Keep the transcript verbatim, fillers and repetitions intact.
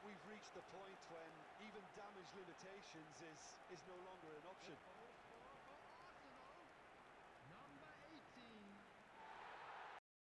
we've reached the point when even damage limitations is, is no longer an option.